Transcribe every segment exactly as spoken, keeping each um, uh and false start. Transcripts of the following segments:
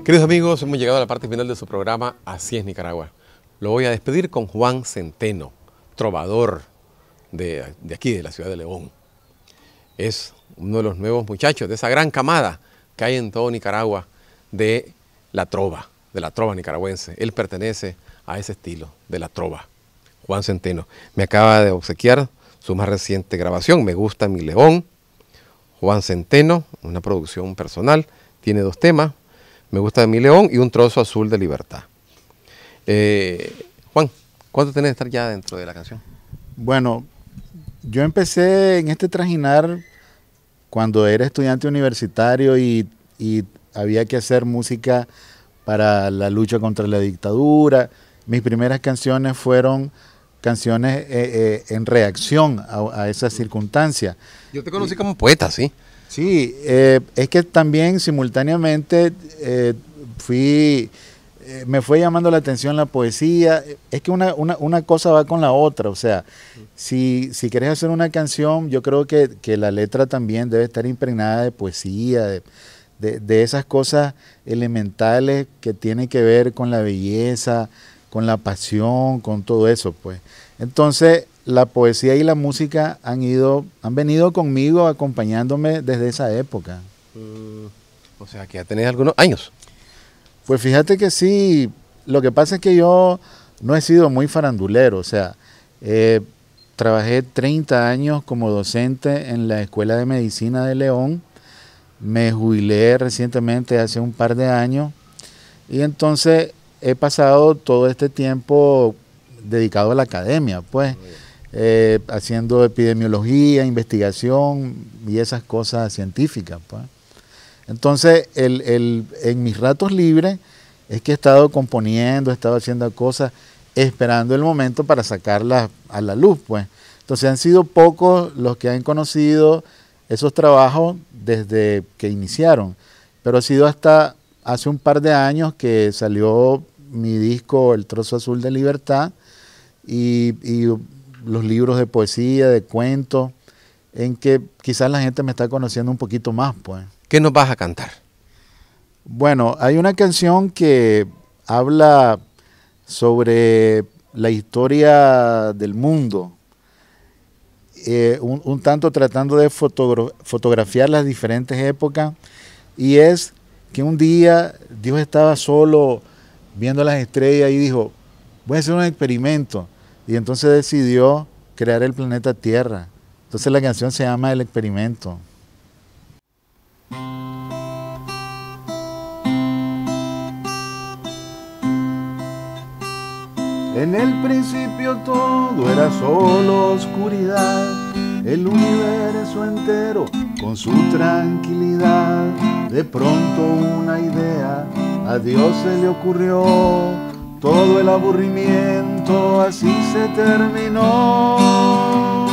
Queridos amigos, hemos llegado a la parte final de su programa Así es Nicaragua. Lo voy a despedir con Juan Centeno, trovador de, de aquí, de la ciudad de León. Es uno de los nuevos muchachos de esa gran camada que hay en todo Nicaragua de la trova, de la trova nicaragüense. Él pertenece a ese estilo, de la trova. Juan Centeno me acaba de obsequiar su más reciente grabación, Me gusta mi León. Juan Centeno, una producción personal, tiene dos temas, Me gusta mi León y Un trozo azul de libertad. Eh, Juan, ¿cuánto tenés de estar ya dentro de la canción? Bueno, yo empecé en este trajinar cuando era estudiante universitario y, y había que hacer música para la lucha contra la dictadura. Mis primeras canciones fueron canciones eh, eh, en reacción a, a esa circunstancia. Yo te conocí y, como poeta, ¿sí? Sí, eh, es que también simultáneamente eh, fui, eh, me fue llamando la atención la poesía. Es que una, una, una cosa va con la otra, o sea, si, si querés hacer una canción, yo creo que, que la letra también debe estar impregnada de poesía, de, de, de esas cosas elementales que tienen que ver con la belleza, con la pasión, con todo eso, pues. Entonces, la poesía y la música han ido, han venido conmigo, acompañándome desde esa época. Mm, o sea, que ya tenés algunos años. Pues fíjate que sí, lo que pasa es que yo no he sido muy farandulero, o sea, eh, trabajé treinta años como docente en la Escuela de Medicina de León, me jubilé recientemente hace un par de años y entonces he pasado todo este tiempo dedicado a la academia, pues, eh, haciendo epidemiología, investigación y esas cosas científicas, pues. Entonces, el, el, en mis ratos libres es que he estado componiendo, he estado haciendo cosas, esperando el momento para sacarlas a la luz, pues. Entonces, han sido pocos los que han conocido esos trabajos desde que iniciaron, pero ha sido hasta hace un par de años que salió mi disco El trozo azul de libertad y, y los libros de poesía, de cuentos, en que quizás la gente me está conociendo un poquito más, pues. ¿Qué nos vas a cantar? Bueno, hay una canción que habla sobre la historia del mundo, eh, un, un tanto tratando de fotogra fotografiar las diferentes épocas, y es que un día Dios estaba solo viendo las estrellas y dijo, voy a hacer un experimento, y entonces decidió crear el planeta Tierra. Entonces la canción se llama El experimento. En el principio todo era solo oscuridad, el universo entero con su tranquilidad. De pronto una idea a Dios se le ocurrió, todo el aburrimiento así se terminó.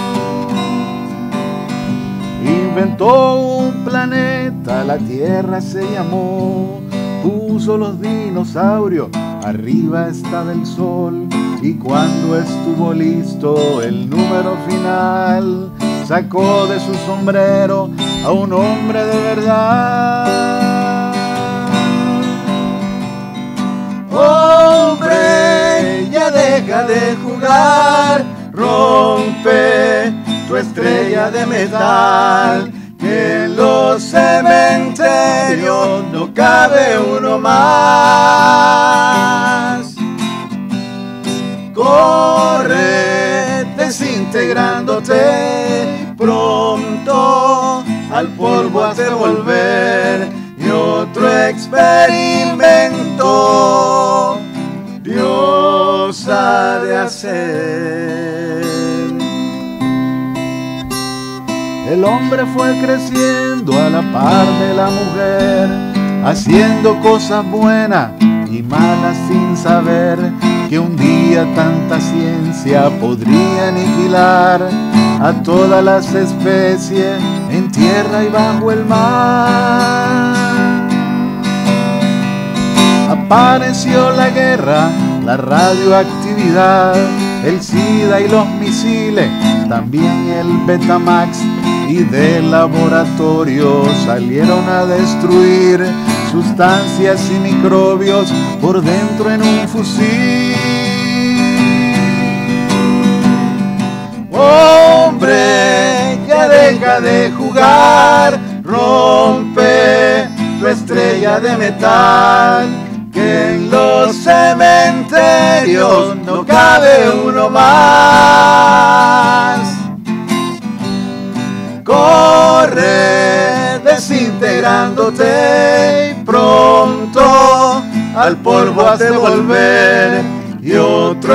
Inventó un planeta, la Tierra se llamó, puso los dinosaurios, arriba estaba el sol, y cuando estuvo listo el número final, sacó de su sombrero a un hombre de verdad. Hombre, ya deja de jugar, rompe tu estrella de metal, que en los cementerios no cabe uno más. Corre desintegrándote, pronto al polvo has de volver, y otro experimento Dios ha de hacer. El hombre fue creciendo a la par de la mujer, haciendo cosas buenas y malas sin saber que un día tanta ciencia podría aniquilar a todas las especies en tierra y bajo el mar. Apareció la guerra, la radioactividad, el SIDA y los misiles, también el Betamax, y del laboratorio salieron a destruir sustancias y microbios por dentro en un fusil. Hombre, ya deja de jugar, rompe tu estrella de metal, que en los cementerios no cabe uno más. Corre desintegrándote y pronto al polvo has de volver, y otro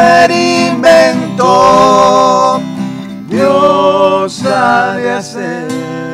experimento Dios ha de hacer.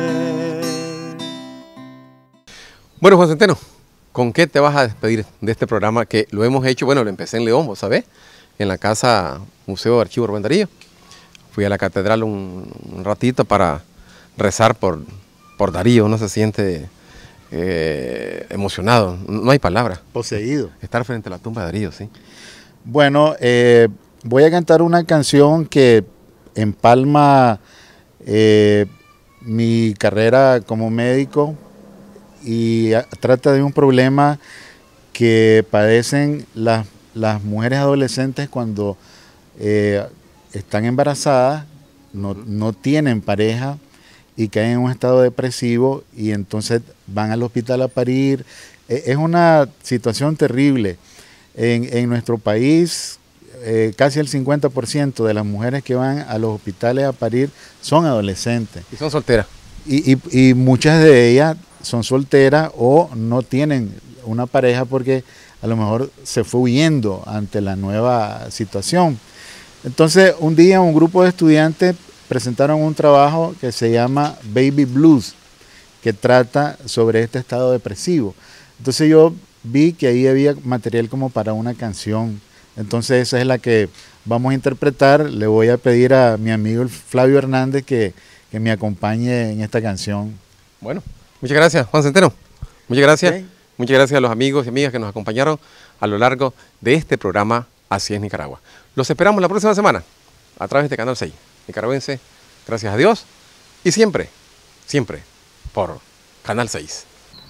Bueno, Juan Centeno, ¿con qué te vas a despedir de este programa que lo hemos hecho? Bueno, lo empecé en León, ¿vos sabés? En la Casa Museo de Archivo Rubén Darío. Fui a la catedral un, un ratito para rezar por, por Darío. Uno se siente eh, emocionado, no hay palabra. Poseído. Estar frente a la tumba de Darío, sí. Bueno, eh, voy a cantar una canción que empalma eh, mi carrera como médico y a, trata de un problema que padecen las, las mujeres adolescentes cuando eh, están embarazadas, no, no tienen pareja y caen en un estado depresivo y entonces van al hospital a parir. Eh, es una situación terrible. En, en nuestro país, eh, casi el cincuenta por ciento de las mujeres que van a los hospitales a parir son adolescentes. Y son solteras. Y, y, y muchas de ellas son solteras o no tienen una pareja porque a lo mejor se fue huyendo ante la nueva situación. Entonces, un día un grupo de estudiantes presentaron un trabajo que se llama Baby Blues, que trata sobre este estado depresivo. Entonces yo vi que ahí había material como para una canción. Entonces esa es la que vamos a interpretar. Le voy a pedir a mi amigo Flavio Hernández que, que me acompañe en esta canción. Bueno, muchas gracias, Juan Centeno. Muchas gracias. Okay. Muchas gracias a los amigos y amigas que nos acompañaron a lo largo de este programa Así es Nicaragua. Los esperamos la próxima semana a través de Canal seis Nicaragüense, gracias a Dios, y siempre, siempre por Canal seis.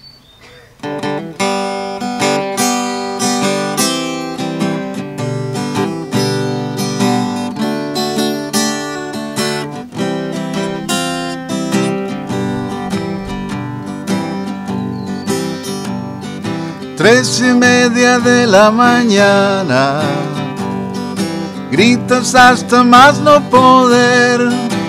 Tres y media de la mañana, gritas hasta más no poder.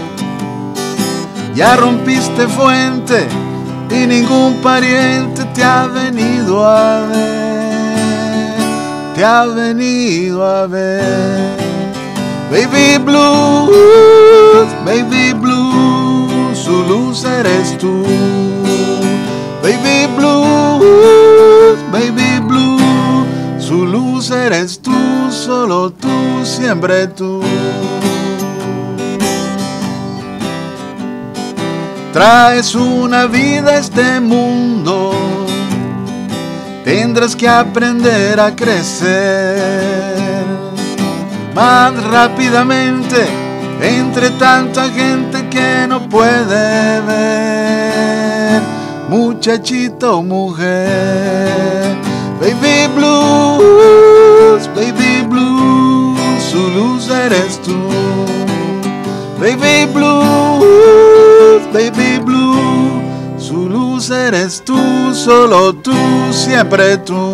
Ya rompiste fuente y ningún pariente te ha venido a ver, te ha venido a ver. Baby Blues, Baby Blues, su luz eres tú. Baby Blues, Baby Blue, su luz eres tú, solo tú, siempre tú. Traes una vida a este mundo, tendrás que aprender a crecer más rápidamente entre tanta gente que no puede ver. Muchachito, mujer, Baby Blues, Baby Blues, su luz eres tú. Baby Blues, Baby Blue, su luz eres tú, solo tú, siempre tú.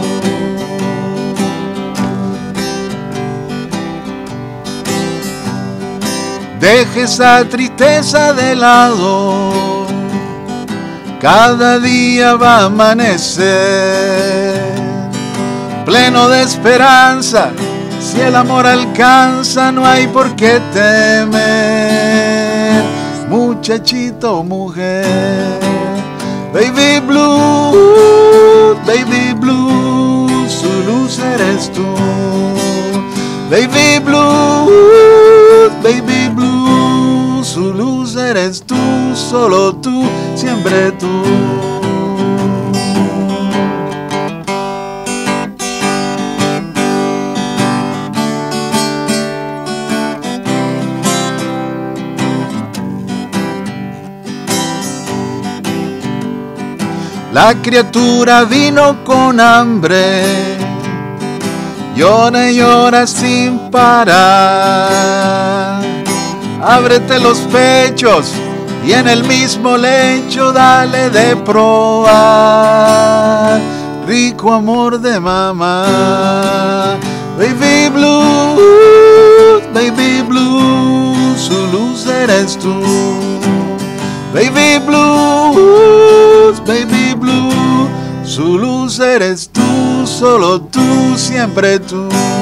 Deje esa tristeza de lado, cada día va a amanecer pleno de esperanza. Si el amor alcanza, no hay por qué temer. Muchachito, mujer, Baby Blue, Baby Blue, su luz eres tú. Baby Blue, Baby Blue, su luz eres tú, solo tú, siempre tú. La criatura vino con hambre, llora y llora sin parar. Ábrete los pechos y en el mismo lecho dale de probar rico amor de mamá. Baby blue, baby blue, su luz eres tú. Baby blue, baby blue, su luz eres tú, solo tú, siempre tú.